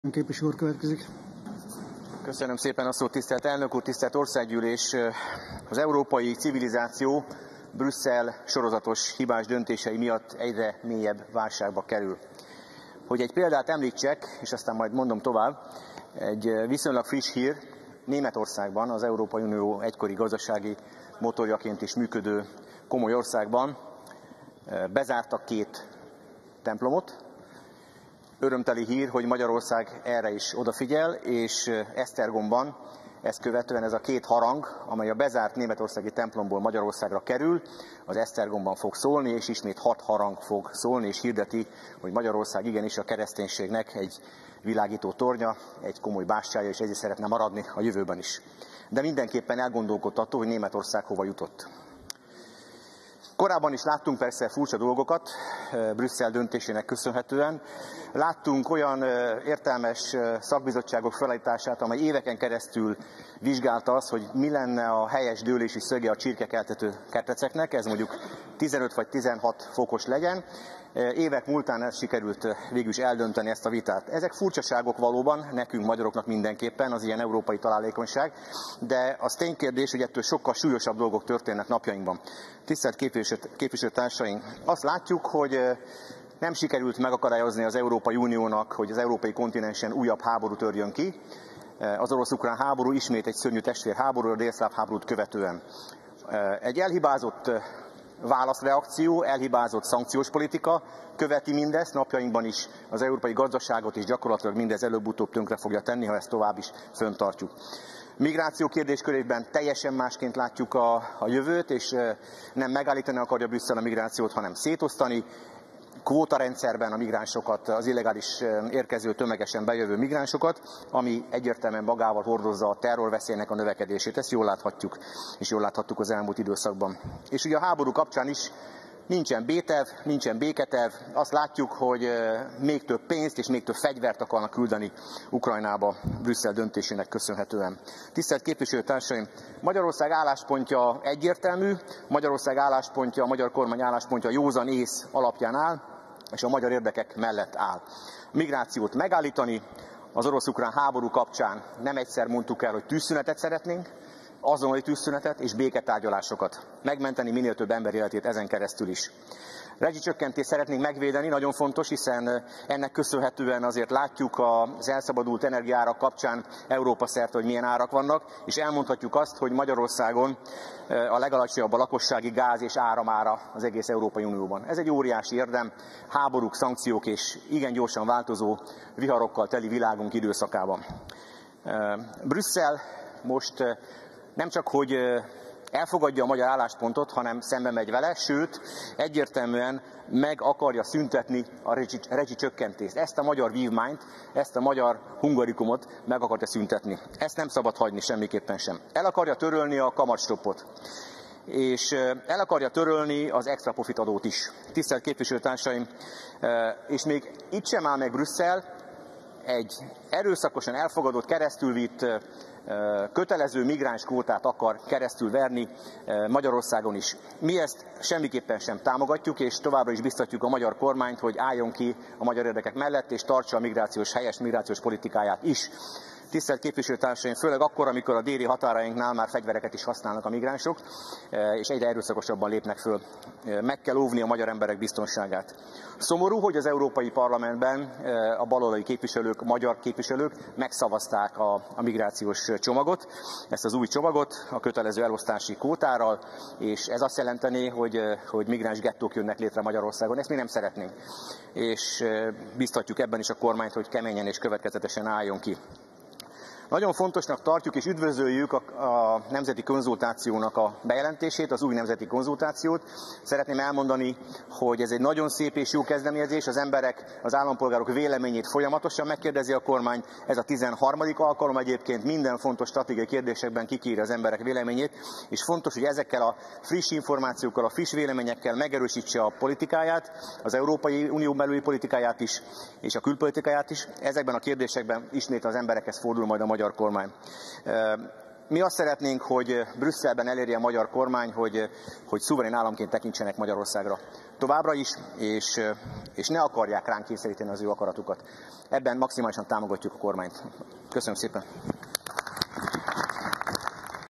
Képviselő úr következik. Köszönöm szépen a szót, tisztelt elnök úr, tisztelt országgyűlés! Az európai civilizáció Brüsszel sorozatos hibás döntései miatt egyre mélyebb válságba kerül. Hogy egy példát említsek, és aztán majd mondom tovább, egy viszonylag friss hír: Németországban, az Európai Unió egykori gazdasági motorjaként is működő komoly országban bezártak 2 templomot. Örömteli hír, hogy Magyarország erre is odafigyel, és Esztergomban ezt követően ez a 2 harang, amely a bezárt németországi templomból Magyarországra kerül, az Esztergomban fog szólni, és ismét 6 harang fog szólni, és hirdeti, hogy Magyarország igenis a kereszténységnek egy világító tornya, egy komoly bástyája, és ezért szeretne maradni a jövőben is. De mindenképpen elgondolkodtató, hogy Németország hova jutott. Korábban is láttunk persze furcsa dolgokat Brüsszel döntésének köszönhetően. Láttunk olyan értelmes szakbizottságok felállítását, amely éveken keresztül vizsgálta azt, hogy mi lenne a helyes dőlési szöge a csirkekeltető ketreceknek, ez mondjuk 15 vagy 16 fokos legyen. Évek múltán sikerült végül is eldönteni ezt a vitát. Ezek furcsaságok valóban, nekünk magyaroknak mindenképpen, az ilyen európai találékonyság, de az ténykérdés, hogy ettől sokkal súlyosabb dolgok történnek napjainkban. Tisztelt képviselőtársaink, azt látjuk, hogy nem sikerült megakadályozni az Európai Uniónak, hogy az európai kontinensen újabb háború törjön ki. Az orosz-ukrán háború ismét egy szörnyű testvérháború, a délszláv háborút követően. Egy elhibázott válaszreakció, elhibázott szankciós politika követi mindezt, napjainkban is az európai gazdaságot, és gyakorlatilag mindez előbb-utóbb tönkre fogja tenni, ha ezt tovább is fenntartjuk. Migráció kérdéskörében teljesen másként látjuk a jövőt, és nem megállítani akarja Brüsszel a migrációt, hanem szétosztani. Kvótarendszerben a migránsokat, az illegális érkező, tömegesen bejövő migránsokat, ami egyértelműen magával hordozza a terrorveszélynek a növekedését. Ezt jól láthatjuk, és jól láthattuk az elmúlt időszakban. És ugye a háború kapcsán is nincsen B-terv, nincsen béketerv. Azt látjuk, hogy még több pénzt és még több fegyvert akarnak küldeni Ukrajnába Brüsszel döntésének köszönhetően. Tisztelt képviselőtársaim, Magyarország álláspontja egyértelmű, Magyarország álláspontja, a magyar kormány álláspontja józan ész alapján áll, és a magyar érdekek mellett áll. A migrációt megállítani, az orosz-ukrán háború kapcsán nem egyszer mondtuk el, hogy tűzszünetet szeretnénk, azonnali tűzszünetet és béketárgyalásokat. Megmenteni minél több ember életét ezen keresztül is. Rezsicsökkentést szeretnénk megvédeni, nagyon fontos, hiszen ennek köszönhetően azért látjuk az elszabadult energiaárak kapcsán Európa szerte, hogy milyen árak vannak, és elmondhatjuk azt, hogy Magyarországon a legalacsonyabb a lakossági gáz és áramára az egész Európai Unióban. Ez egy óriási érdem, háborúk, szankciók és igen gyorsan változó viharokkal teli világunk időszakában. Brüsszel most nem csak, hogy elfogadja a magyar álláspontot, hanem szembe megy vele, sőt, egyértelműen meg akarja szüntetni a rezsicsökkentést. Ezt a magyar vívmányt, ezt a magyar hungarikumot meg akarja szüntetni. Ezt nem szabad hagyni semmiképpen sem. El akarja törölni a kamatstoppot, és el akarja törölni az extra profit adót is. Tisztelt képviselőtársaim, és még itt sem áll meg Brüsszel, egy erőszakosan elfogadott, keresztülvitt kötelező migránskvótát akar keresztülverni Magyarországon is. Mi ezt semmiképpen sem támogatjuk, és továbbra is biztatjuk a magyar kormányt, hogy álljon ki a magyar érdekek mellett, és tartsa a helyes migrációs politikáját is. Tisztelt képviselőtársaim, főleg akkor, amikor a déli határainknál már fegyvereket is használnak a migránsok, és egyre erőszakosabban lépnek föl. Meg kell óvni a magyar emberek biztonságát. Szomorú, hogy az Európai Parlamentben a baloldali képviselők, a magyar képviselők megszavazták a migrációs csomagot, ezt az új csomagot a kötelező elosztási kvótárral, és ez azt jelenteni, hogy migráns gettók jönnek létre Magyarországon. Ezt mi nem szeretnénk. És biztatjuk ebben is a kormányt, hogy keményen és következetesen álljon ki. Nagyon fontosnak tartjuk és üdvözöljük a nemzeti konzultációnak a bejelentését, az új nemzeti konzultációt. Szeretném elmondani, hogy ez egy nagyon szép és jó kezdeményezés, az emberek, az állampolgárok véleményét folyamatosan megkérdezi a kormány. Ez a 13. alkalom egyébként, minden fontos stratégiai kérdésekben kikírja az emberek véleményét, és fontos, hogy ezekkel a friss információkkal, a friss véleményekkel megerősítse a politikáját, az Európai Unió belüli politikáját is, és a külpolitikáját is. Ezekben a kérdésekben ismét az emberekhez fordul majd a magyar kormány. Mi azt szeretnénk, hogy Brüsszelben elérje a magyar kormány, hogy szuverén államként tekintsenek Magyarországra. továbbra is, és ne akarják ránk kényszeríteni az ő akaratukat. Ebben maximálisan támogatjuk a kormányt. Köszönöm szépen!